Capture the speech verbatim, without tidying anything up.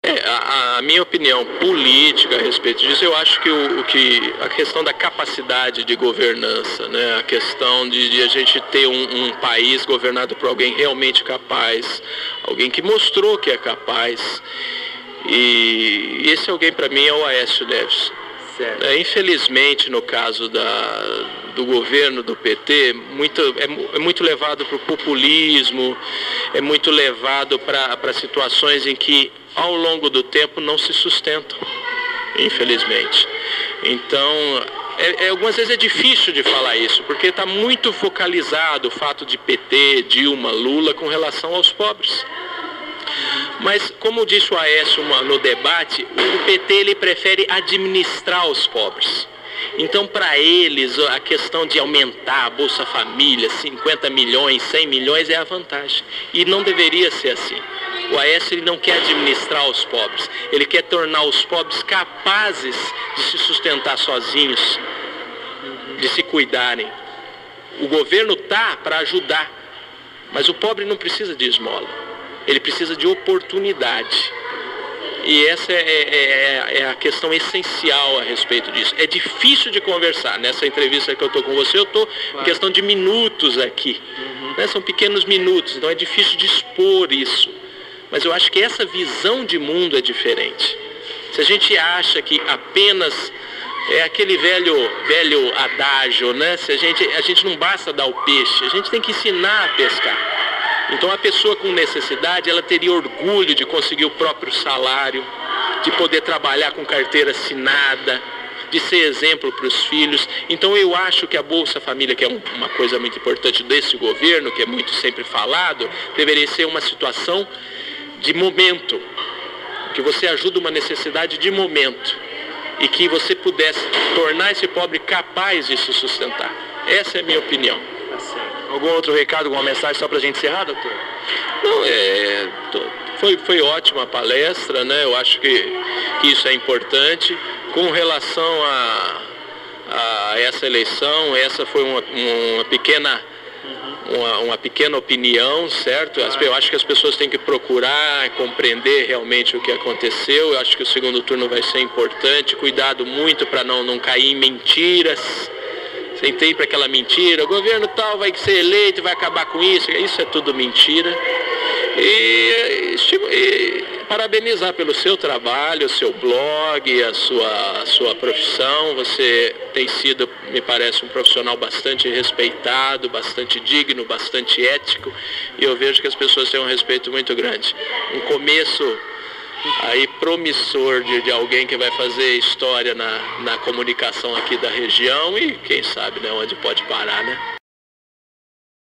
É, a, a minha opinião política a respeito disso, eu acho que, o, o que a questão da capacidade de governança, né, a questão de, de a gente ter um, um país governado por alguém realmente capaz, alguém que mostrou que é capaz, e esse alguém para mim é o Aécio Neves. É, infelizmente, no caso da, do governo do P T, muito, é, é muito levado para o populismo, é muito levado para situações em que, ao longo do tempo, não se sustentam, infelizmente. Então, é, é, algumas vezes é difícil de falar isso, porque está muito focalizado o fato de P T, Dilma, Lula, com relação aos pobres. Mas, como disse o Aécio no debate, o P T ele prefere administrar os pobres. Então, para eles, a questão de aumentar a Bolsa Família, cinquenta milhões, cem milhões, é a vantagem. E não deveria ser assim. O Aécio ele não quer administrar os pobres. Ele quer tornar os pobres capazes de se sustentar sozinhos, de se cuidarem. O governo está para ajudar, mas o pobre não precisa de esmola. Ele precisa de oportunidade. E essa é, é, é a questão essencial a respeito disso. É difícil de conversar. Nessa entrevista que eu estou com você, eu estou em questão de minutos aqui. Uhum. Né? São pequenos minutos, então é difícil de expor isso. Mas eu acho que essa visão de mundo é diferente. Se a gente acha que apenas é aquele velho, velho adágio, né? Se a gente, a gente não basta dar o peixe, a gente tem que ensinar a pescar. Então a pessoa com necessidade, ela teria orgulho de conseguir o próprio salário, de poder trabalhar com carteira assinada, de ser exemplo para os filhos. Então eu acho que a Bolsa Família, que é um, uma coisa muito importante desse governo, que é muito sempre falado, deveria ser uma situação de momento, que você ajuda uma necessidade de momento e que você pudesse tornar esse pobre capaz de se sustentar. Essa é a minha opinião. Tá certo. Algum outro recado, alguma mensagem só para a gente encerrar, doutor? Não, é, foi, foi ótima a palestra, né? Eu acho que, que isso é importante. Com relação a, a essa eleição, essa foi uma, uma pequena... Uma, uma pequena opinião, certo? Eu acho que as pessoas têm que procurar compreender realmente o que aconteceu. Eu acho que o segundo turno vai ser importante. Cuidado muito para não, não cair em mentiras. Sentei para aquela mentira, o governo tal vai ser eleito, vai acabar com isso. Isso é tudo mentira. E, e parabenizar pelo seu trabalho, o seu blog, a sua, a sua profissão. Você tem sido, me parece, um profissional bastante respeitado, bastante digno, bastante ético. E eu vejo que as pessoas têm um respeito muito grande. Um começo aí promissor de, de alguém que vai fazer história na, na comunicação aqui da região e quem sabe, né, onde pode parar, né?